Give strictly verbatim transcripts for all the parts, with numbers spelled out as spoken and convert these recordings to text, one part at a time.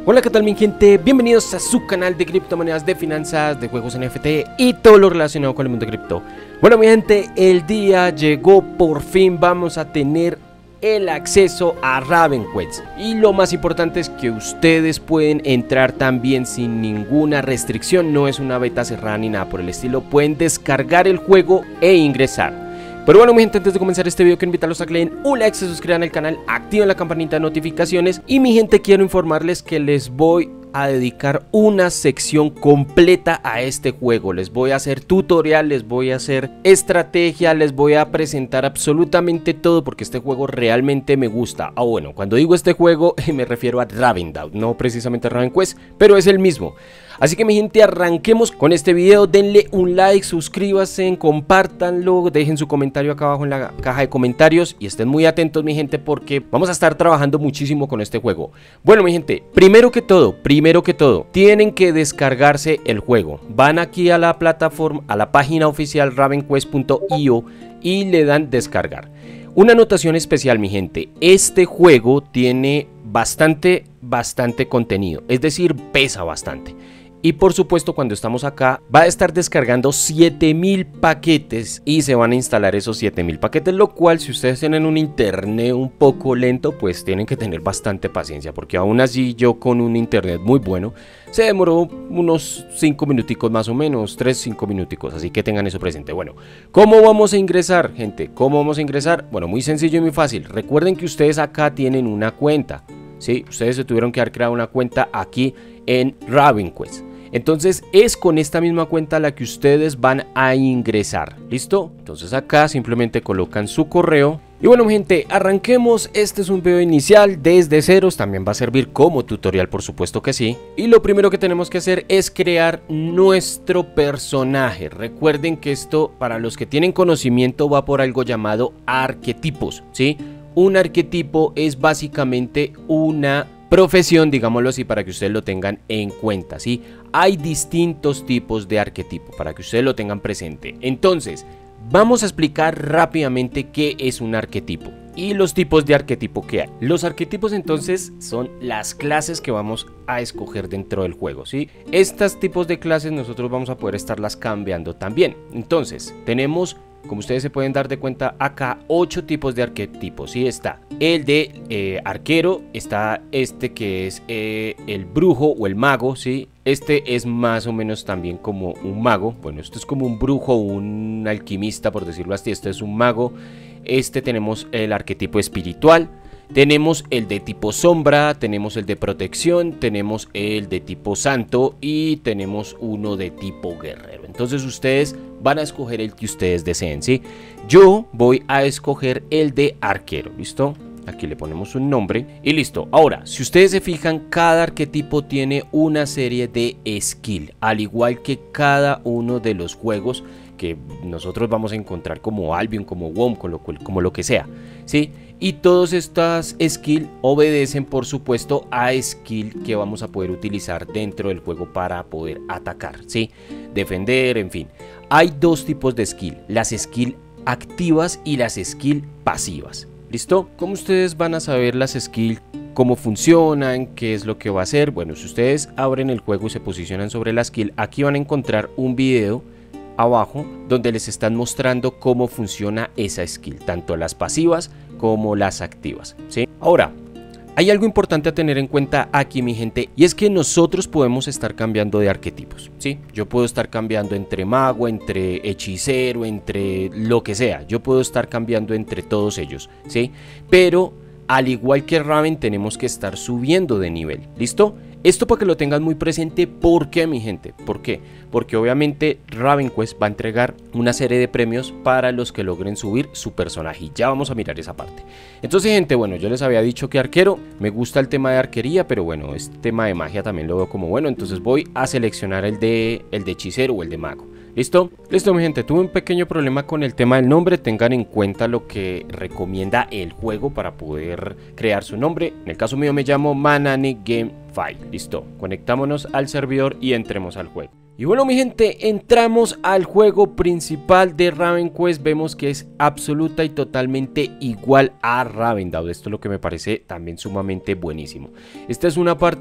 Hola, ¿qué tal mi gente? Bienvenidos a su canal de criptomonedas, de finanzas, de juegos N F T y todo lo relacionado con el mundo cripto. Bueno mi gente, el día llegó, por fin vamos a tener el acceso a RavenQuest. Y lo más importante es que ustedes pueden entrar también sin ninguna restricción, no es una beta cerrada ni nada por el estilo. Pueden descargar el juego e ingresar. Pero bueno mi gente, antes de comenzar este video quiero invitarlos a que le den un like, se suscriban al canal, activen la campanita de notificaciones. Y mi gente, quiero informarles que les voy a dedicar una sección completa a este juego. Les voy a hacer tutorial, les voy a hacer estrategia, les voy a presentar absolutamente todo, porque este juego realmente me gusta. Ah bueno, cuando digo este juego me refiero a Ravendao, no precisamente a RavenQuest, pero es el mismo. Así que mi gente, arranquemos con este video. Denle un like, suscríbanse, compártanlo, dejen su comentario acá abajo en la caja de comentarios y estén muy atentos mi gente, porque vamos a estar trabajando muchísimo con este juego. Bueno mi gente, primero que todo, primero que todo, tienen que descargarse el juego. Van aquí a la plataforma, a la página oficial ravenquest punto i o y le dan descargar. Una anotación especial mi gente, este juego tiene bastante, bastante contenido, es decir, pesa bastante. Y por supuesto cuando estamos acá va a estar descargando siete mil paquetes y se van a instalar esos siete mil paquetes, lo cual si ustedes tienen un internet un poco lento pues tienen que tener bastante paciencia, porque aún así yo con un internet muy bueno se demoró unos cinco minuticos más o menos, tres cinco minuticos, así que tengan eso presente. Bueno, ¿cómo vamos a ingresar gente? ¿Cómo vamos a ingresar? Bueno, muy sencillo y muy fácil. Recuerden que ustedes acá tienen una cuenta, ¿sí? Ustedes se tuvieron que haber creado una cuenta aquí en RavenQuest. Entonces es con esta misma cuenta la que ustedes van a ingresar, ¿listo? Entonces acá simplemente colocan su correo. Y bueno gente, arranquemos. Este es un video inicial desde ceros, también va a servir como tutorial por supuesto que sí. Y lo primero que tenemos que hacer es crear nuestro personaje. Recuerden que esto, para los que tienen conocimiento, va por algo llamado arquetipos, ¿sí? Un arquetipo es básicamente una profesión, digámoslo así, para que ustedes lo tengan en cuenta, ¿sí? Hay distintos tipos de arquetipo para que ustedes lo tengan presente. Entonces, vamos a explicar rápidamente qué es un arquetipo y los tipos de arquetipo que hay. Los arquetipos entonces son las clases que vamos a escoger dentro del juego, ¿sí? Estos tipos de clases nosotros vamos a poder estarlas cambiando también. Entonces, tenemos, como ustedes se pueden dar de cuenta acá, ocho tipos de arquetipos, ¿sí? Está el de eh, arquero, está este que es eh, el brujo o el mago, ¿sí? Este es más o menos también como un mago. Bueno, esto es como un brujo o un alquimista, por decirlo así. Este es un mago. Este tenemos el arquetipo espiritual. Tenemos el de tipo sombra, tenemos el de protección, tenemos el de tipo santo y tenemos uno de tipo guerrero. Entonces ustedes van a escoger el que ustedes deseen, ¿sí? Yo voy a escoger el de arquero, ¿listo? Aquí le ponemos un nombre y listo. Ahora, si ustedes se fijan, cada arquetipo tiene una serie de skill, al igual que cada uno de los juegos que nosotros vamos a encontrar como Albion, como WoW, como lo, como lo que sea, ¿sí? Y todas estas skills obedecen por supuesto a skill que vamos a poder utilizar dentro del juego para poder atacar, ¿sí? Defender, en fin. Hay dos tipos de skill, las skill activas y las skill pasivas, ¿listo? ¿Cómo ustedes van a saber las skills? ¿Cómo funcionan? ¿Qué es lo que va a hacer? Bueno, si ustedes abren el juego y se posicionan sobre la skill, aquí van a encontrar un video abajo donde les están mostrando cómo funciona esa skill, tanto las pasivas como las activas, ¿sí? Ahora, hay algo importante a tener en cuenta aquí mi gente, y es que nosotros podemos estar cambiando de arquetipos, ¿sí? Yo puedo estar cambiando entre mago, entre hechicero, entre lo que sea. Yo puedo estar cambiando entre todos ellos, ¿sí? Pero al igual que Raven tenemos que estar subiendo de nivel, ¿listo? Esto para que lo tengan muy presente. ¿Por qué mi gente? ¿Por qué? Porque obviamente RavenQuest va a entregar una serie de premios para los que logren subir su personaje, y ya vamos a mirar esa parte. Entonces gente, bueno, yo les había dicho que arquero, me gusta el tema de arquería, pero bueno, este tema de magia también lo veo como bueno, entonces voy a seleccionar el de, el de hechicero o el de mago. ¿Listo? Listo mi gente, tuve un pequeño problema con el tema del nombre. Tengan en cuenta lo que recomienda el juego para poder crear su nombre. En el caso mío me llamo Manani Game File. Listo, conectámonos al servidor y entremos al juego. Y bueno mi gente, entramos al juego principal de RavenQuest. Vemos que es absoluta y totalmente igual a Ravendao. Esto es lo que me parece también sumamente buenísimo. Esta es una parte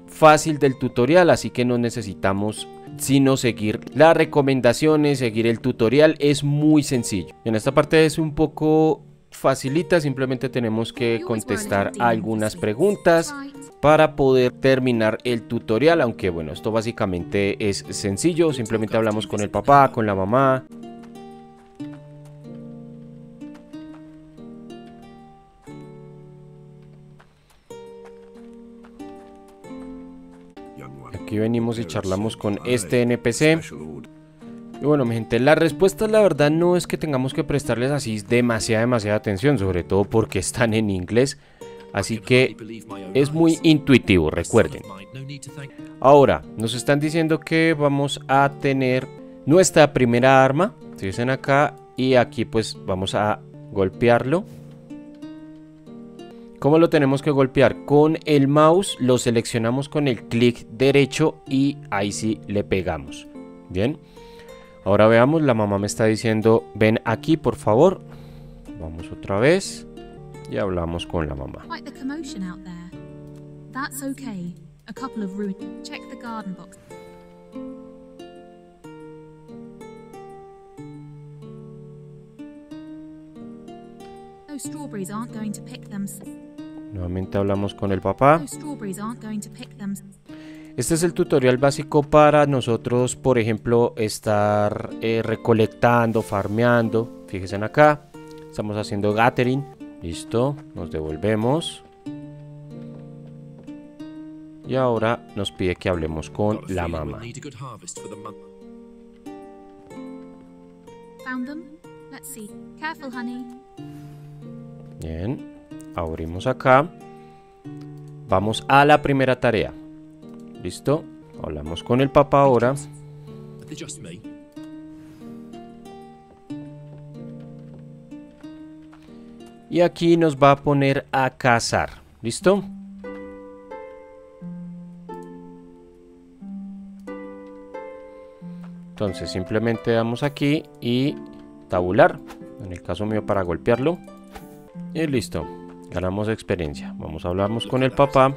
fácil del tutorial, así que no necesitamos sino seguir las recomendaciones, seguir el tutorial, es muy sencillo. En esta parte es un poco facilita, simplemente tenemos que contestar algunas preguntas para poder terminar el tutorial, aunque bueno, esto básicamente es sencillo, simplemente hablamos con el papá, con la mamá. Aquí venimos y charlamos con este N P C. Y bueno, mi gente, las respuestas la verdad no es que tengamos que prestarles así demasiada, demasiada atención, sobre todo porque están en inglés. Así que es muy intuitivo, recuerden. Ahora, nos están diciendo que vamos a tener nuestra primera arma. Se dicen acá y aquí pues vamos a golpearlo. ¿Cómo lo tenemos que golpear? Con el mouse lo seleccionamos con el clic derecho y ahí sí le pegamos. Bien. Ahora veamos, la mamá me está diciendo, ven aquí por favor. Vamos otra vez y hablamos con la mamá. Nuevamente hablamos con el papá. Este es el tutorial básico para nosotros, por ejemplo, estar eh, recolectando, farmeando. Fíjense acá, estamos haciendo gathering. Listo, nos devolvemos. Y ahora nos pide que hablemos con la mamá. Bien, abrimos acá. Vamos a la primera tarea. Listo, hablamos con el papá ahora. Y aquí nos va a poner a cazar. ¿Listo? Entonces simplemente damos aquí y tabular. En el caso mío para golpearlo. Y listo, ganamos experiencia. Vamos a hablar con el papá.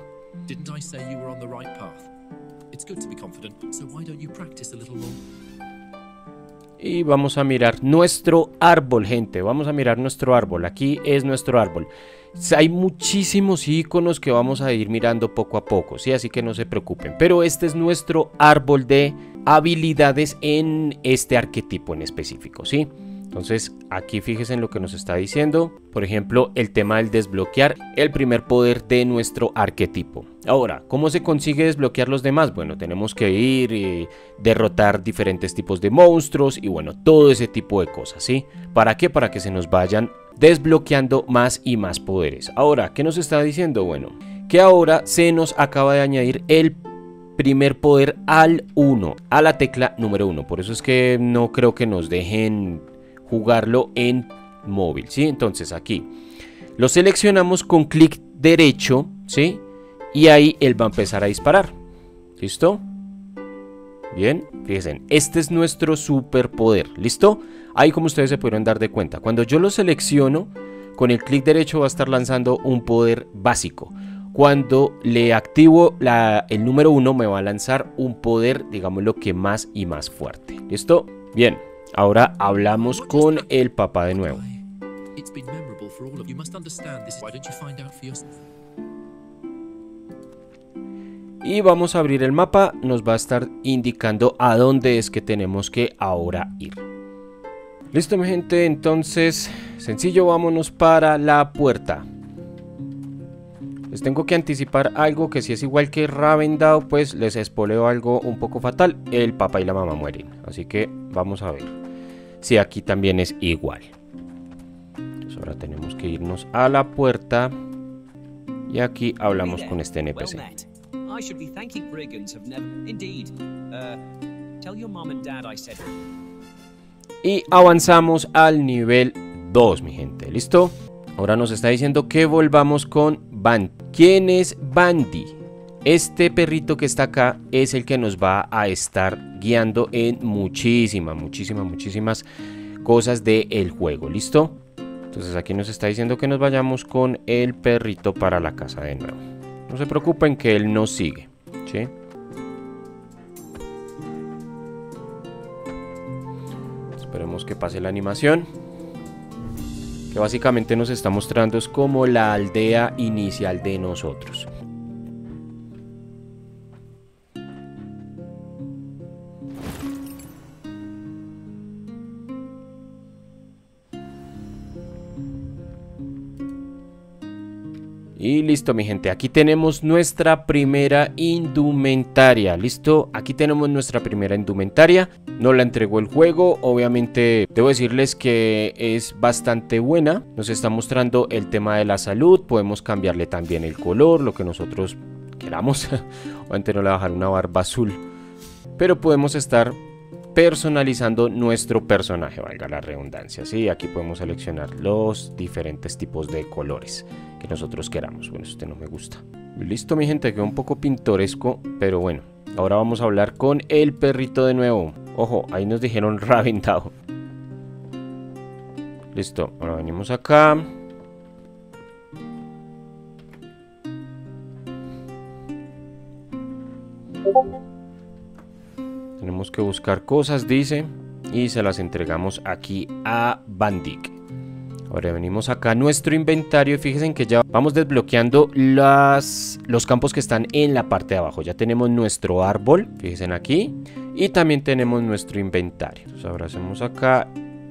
Y vamos a mirar nuestro árbol, gente. Vamos a mirar nuestro árbol. Aquí es nuestro árbol. Hay muchísimos iconos que vamos a ir mirando poco a poco, ¿sí? Así que no se preocupen. Pero este es nuestro árbol de habilidades en este arquetipo en específico, ¿sí? Entonces aquí fíjense en lo que nos está diciendo. Por ejemplo, el tema del desbloquear el primer poder de nuestro arquetipo. Ahora, ¿cómo se consigue desbloquear los demás? Bueno, tenemos que ir y derrotar diferentes tipos de monstruos y bueno, todo ese tipo de cosas, ¿sí? ¿Para qué? Para que se nos vayan desbloqueando más y más poderes. Ahora, ¿qué nos está diciendo? Bueno, que ahora se nos acaba de añadir el primer poder al uno, a la tecla número uno. Por eso es que no creo que nos dejen jugarlo en móvil, ¿sí? Entonces aquí lo seleccionamos con clic derecho, ¿sí? Y ahí él va a empezar a disparar. ¿Listo? Bien, fíjense, este es nuestro superpoder. ¿Listo? Ahí como ustedes se pudieron dar de cuenta, cuando yo lo selecciono con el clic derecho va a estar lanzando un poder básico. Cuando le activo la, el número uno me va a lanzar un poder, digamos lo que más y más fuerte. ¿Listo? Bien. Ahora hablamos con el papá de nuevo. Y vamos a abrir el mapa, nos va a estar indicando a dónde es que tenemos que ahora ir. Listo, mi gente, entonces, sencillo, vámonos para la puerta. Les tengo que anticipar algo que si es igual que Ravendau, pues les espoleo algo un poco fatal. El papá y la mamá mueren, así que vamos a ver si aquí también es igual. Entonces ahora tenemos que irnos a la puerta y aquí hablamos con este N P C. Y avanzamos al nivel dos, mi gente, ¿listo? Ahora nos está diciendo que volvamos con Bandy. ¿Quién es Bandy? Este perrito que está acá es el que nos va a estar guiando en muchísimas, muchísimas, muchísimas cosas del juego. ¿Listo? Entonces aquí nos está diciendo que nos vayamos con el perrito para la casa de nuevo. No se preocupen que él nos sigue. ¿sí? Esperemos que pase la animación, que básicamente nos está mostrando es como la aldea inicial de nosotros. Y listo, mi gente, aquí tenemos nuestra primera indumentaria. Listo, aquí tenemos nuestra primera indumentaria. Nos la entregó el juego. Obviamente debo decirles que es bastante buena. Nos está mostrando el tema de la salud. Podemos cambiarle también el color, lo que nosotros queramos. Obviamente no le voy a dejar una barba azul, pero podemos estar personalizando nuestro personaje, valga la redundancia, ¿sí? Aquí podemos seleccionar los diferentes tipos de colores que nosotros queramos. Bueno, este no me gusta. Listo, mi gente, quedó un poco pintoresco, pero bueno. Ahora vamos a hablar con el perrito de nuevo. Ojo, ahí nos dijeron Raventado. Listo, ahora venimos acá. Tenemos que buscar cosas, dice, y se las entregamos aquí a Bandic. Ahora venimos acá a nuestro inventario y fíjense que ya vamos desbloqueando las, los campos que están en la parte de abajo. Ya tenemos nuestro árbol, fíjense aquí, y también tenemos nuestro inventario. Entonces ahora hacemos acá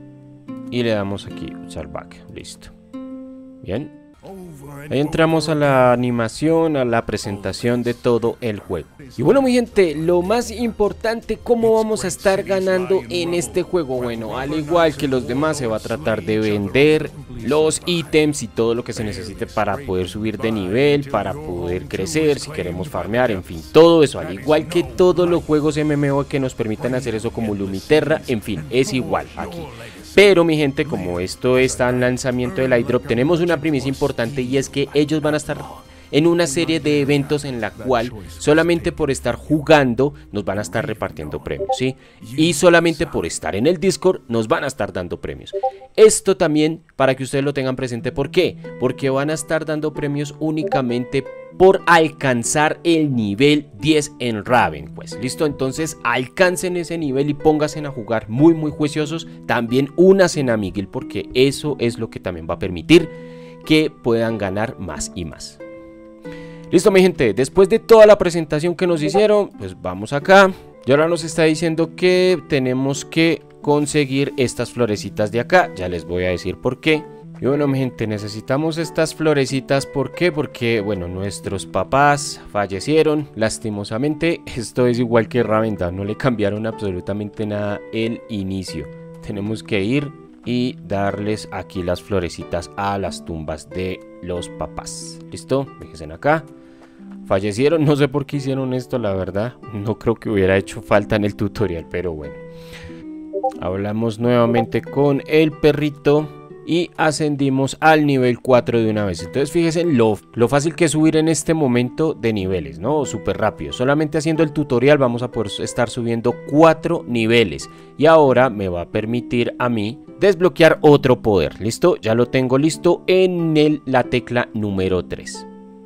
y le damos aquí usar back. Listo. Bien. Ahí entramos a la animación, a la presentación de todo el juego. Y bueno, mi gente, lo más importante, ¿cómo vamos a estar ganando en este juego? Bueno, al igual que los demás, se va a tratar de vender los ítems y todo lo que se necesite para poder subir de nivel, para poder crecer, si queremos farmear, en fin, todo eso. Al igual que todos los juegos M M O que nos permitan hacer eso, como Lumiterra, en fin, es igual aquí. Pero mi gente, como esto está en lanzamiento del iDrop, tenemos una primicia importante y es que ellos van a estar en una serie de eventos en la cual solamente por estar jugando nos van a estar repartiendo premios, ¿sí? Y solamente por estar en el Discord nos van a estar dando premios. Esto también para que ustedes lo tengan presente. ¿Por qué? Porque van a estar dando premios únicamente por alcanzar el nivel diez en Raven. Pues listo, entonces alcancen ese nivel y pónganse a jugar muy muy juiciosos. También únanse a Miguel, porque eso es lo que también va a permitir que puedan ganar más y más. Listo, mi gente, después de toda la presentación que nos hicieron, pues vamos acá. Y ahora nos está diciendo que tenemos que conseguir estas florecitas de acá. Ya les voy a decir por qué. Y bueno, mi gente, necesitamos estas florecitas. ¿Por qué? Porque, bueno, nuestros papás fallecieron, lastimosamente. Esto es igual que Raventado, no le cambiaron absolutamente nada el inicio. Tenemos que ir y darles aquí las florecitas a las tumbas de los papás. ¿Listo? Fíjense acá. Fallecieron, no sé por qué hicieron esto, la verdad. No creo que hubiera hecho falta en el tutorial, pero bueno. Hablamos nuevamente con el perrito y ascendimos al nivel cuatro de una vez. Entonces fíjense lo, lo fácil que es subir en este momento de niveles, ¿no? Súper rápido. Solamente haciendo el tutorial vamos a poder estar subiendo cuatro niveles. Y ahora me va a permitir a mí desbloquear otro poder. ¿Listo? Ya lo tengo listo en el, la tecla número tres.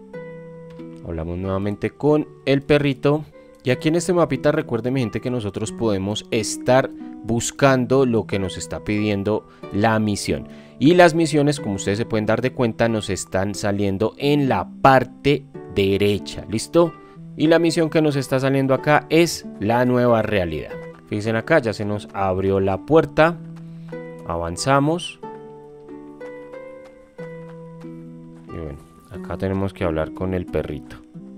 Hablamos nuevamente con el perrito. Y aquí en este mapita recuerden, mi gente, que nosotros podemos estar buscando lo que nos está pidiendo la misión. Y las misiones, como ustedes se pueden dar de cuenta, nos están saliendo en la parte derecha. ¿Listo? Y la misión que nos está saliendo acá es la nueva realidad. Fíjense acá, ya se nos abrió la puerta. Avanzamos. Y bueno, acá tenemos que hablar con el perrito.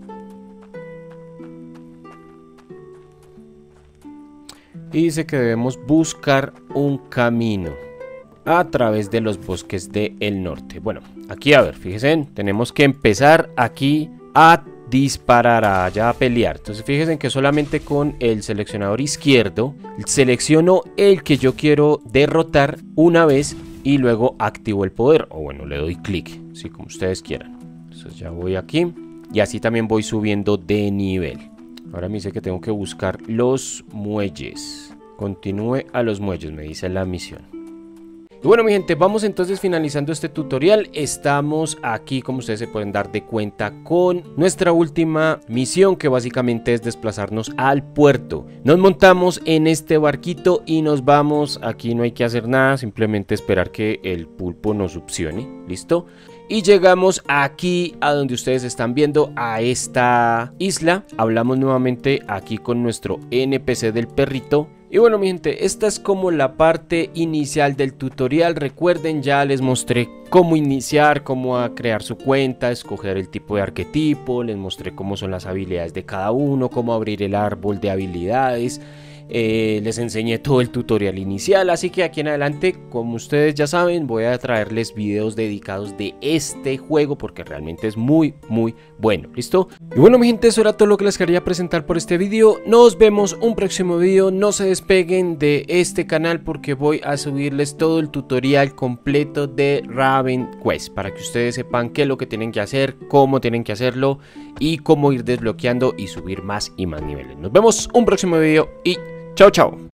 Y dice que debemos buscar un camino a través de los bosques del norte. Bueno, aquí a ver, fíjense, tenemos que empezar aquí a disparar, allá a pelear. Entonces fíjense que solamente con el seleccionador izquierdo selecciono el que yo quiero derrotar una vez y luego activo el poder, o bueno, le doy clic, así como ustedes quieran. Entonces ya voy aquí y así también voy subiendo de nivel. Ahora me dice que tengo que buscar los muelles. Continúe a los muelles, me dice la misión. Y bueno mi gente, vamos entonces finalizando este tutorial. Estamos aquí, como ustedes se pueden dar de cuenta, con nuestra última misión, que básicamente es desplazarnos al puerto. Nos montamos en este barquito y nos vamos. Aquí no hay que hacer nada, simplemente esperar que el pulpo nos succione. ¿Listo? Y llegamos aquí a donde ustedes están viendo, a esta isla. Hablamos nuevamente aquí con nuestro N P C del perrito. Y bueno mi gente, esta es como la parte inicial del tutorial. Recuerden, ya les mostré cómo iniciar, cómo a crear su cuenta, escoger el tipo de arquetipo. Les mostré cómo son las habilidades de cada uno, cómo abrir el árbol de habilidades. Eh, les enseñé todo el tutorial inicial, así que aquí en adelante, como ustedes ya saben, voy a traerles videos dedicados de este juego porque realmente es muy muy bueno. ¿Listo? Y bueno mi gente, eso era todo lo que les quería presentar por este video. Nos vemos un próximo video. No se despeguen de este canal porque voy a subirles todo el tutorial completo de Raven Quest para que ustedes sepan qué es lo que tienen que hacer, cómo tienen que hacerlo y cómo ir desbloqueando y subir más y más niveles. Nos vemos un próximo video y chao chao.